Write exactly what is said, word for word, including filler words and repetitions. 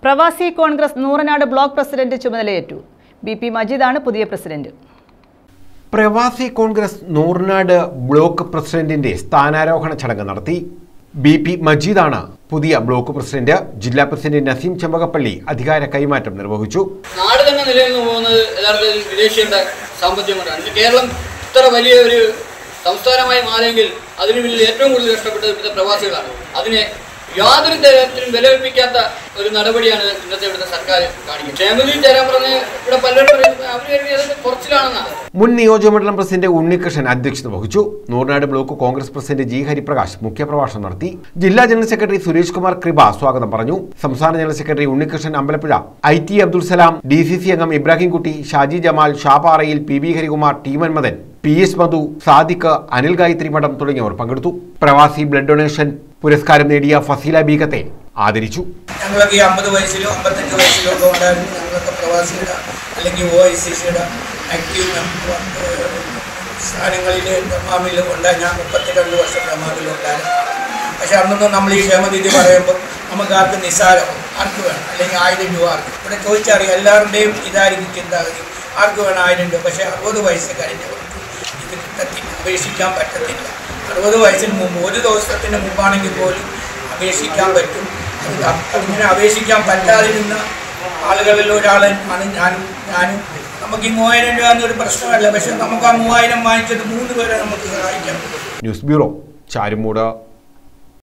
പ്രവാസി Congress Nooranad block president ചുമതലയേറ്റു. B P മജീദാണ് പുതിയ പ്രസിഡന്റ്. പ്രവാസി കോൺഗ്രസ് നൂറനാട് ബ്ലോക്ക് പ്രസിഡന്റിന്റെ സ്ഥാനാരോഹണ ചടങ്ങ് നടത്തി. ബി പി മജീദാണ് പുതിയ ബ്ലോക്ക് പ്രസിഡന്റ്. ജില്ലാ പ്രസിഡന്റ് നസീം ചെമ്പകപ്പള്ളി അധികാര കൈമാറ്റം നിർവഹിച്ചു. നാട് തന്നെ നിലനിന്ന് പോകുന്നത് യഥാർത്ഥത്തിൽ വിദേശിയുടെ സാമ്പത്തികമാണ്. കേരളം ഇത്ര വലിയ ഒരു സംസ്ഥാനമായി മാറിയെങ്കിൽ അതിനു പിന്നിൽ ഏറ്റവും കൂടുതൽ കഷ്ടപ്പെട്ടത് ഇവിടുത്തെ പ്രവാസികളാണ്. അതിനെ യാതൊരു തരത്തിലും വിലപിപ്പിക്കാത്ത ഒരു നടപടിയാണ് ഇന്നത്തെ ഇവിടുത്തെ സർക്കാർ കാണിക്കുന്നത്. ക്ഷേമനിധി ചേരാൻ പറഞ്ഞ് ഇവിടെ പലരും അവർ കുറച്ചിലാണെന്നാണ്. മുൻ നിയോജകമണ്ഡലം പ്രസിഡന്റ് ഉണ്ണികൃഷ്ണൻ അധ്യക്ഷത വഹിച്ചു. Nooranad block Congress president G Hariprakash മുഖ്യപ്രഭാഷണം നടത്തി. ജില്ലാ ജനറൽ സെക്രട്ടറി സുരേഷ് കുമാർ കൃപ സ്വാഗതം പറഞ്ഞു. സംസ്ഥാന general secretary Unnikrishnan Ambalappuzha, I T Abdul Salam, D C C അംഗം ഇബ്രാഹിംകുട്ടി, ഷാജി ജമാൽ, ഷാപാറയിൽ, P B Harikumar, T Manmadhan, P S Madhu, Sadiq, Anil Gayathri Madom തുടങ്ങിയവർ പങ്കെടുത്തു. പ്രവാസി ബ്ലഡ് ഡൊണേഷൻ പുരസ്കാരം നേടിയ ഫസീല ബീഗത്തെ ആദരിച്ചു. ഞങ്ങളൊക്കെ ഈ അമ്പത് വയസ്സിലോ അമ്പത്തഞ്ച് വയസ്സിലോ ഒക്കെ ഉണ്ടായിരുന്നു. ഞങ്ങളൊക്കെ പ്രവാസിയുടെ അല്ലെങ്കിൽ ഒ ഐ സി സിയുടെ ആക്റ്റീവ് സ്ഥാനങ്ങളിൽ ദമാമിൽ ഉണ്ടായി. ഞാൻ മുപ്പത്തിരണ്ട് വർഷം ദമാമിലുണ്ടായിരുന്നു. പക്ഷെ അന്നൊന്നും നമ്മൾ ഈ ക്ഷേമനിധി പറയുമ്പോൾ നമുക്ക് ആർക്ക് നിസ്സാരം, ആർക്ക് വേണം, അല്ലെങ്കിൽ ആയിരം രൂപ ആർക്ക് ഇവിടെ ചോദിച്ചറിയാം. എല്ലാവരുടെയും ഇതായിരിക്കും ചിന്താഗതി, ആർക്ക് വേണം ആയിരം രൂപ. പക്ഷേ അറുപത് വയസ്സ് കഴിഞ്ഞവർക്ക് ഇത് കിട്ടത്തില്ല, അപേക്ഷിക്കാൻ പറ്റത്തില്ല. അറുപത് വയസ്സിന് മുമ്പ് ഒരു ദിവസത്തിന് മുമ്പാണെങ്കിൽ പോലും അപേക്ഷിക്കാൻ പറ്റും. അത് ഇങ്ങനെ അപേക്ഷിക്കാൻ പറ്റാതിരുന്ന ആളുകളിൽ ഒരാളാണ് ഞാനും ഞാനും നമുക്ക് ഈ മൂവായിരം രൂപ എന്നൊരു പ്രശ്നമല്ല. പക്ഷെ നമുക്ക് ആ മൂവായിരം വാങ്ങിച്ചത് മൂന്ന് പേരെ നമുക്ക് സഹായിക്കാൻ പറ്റും. News bureau, Charummood.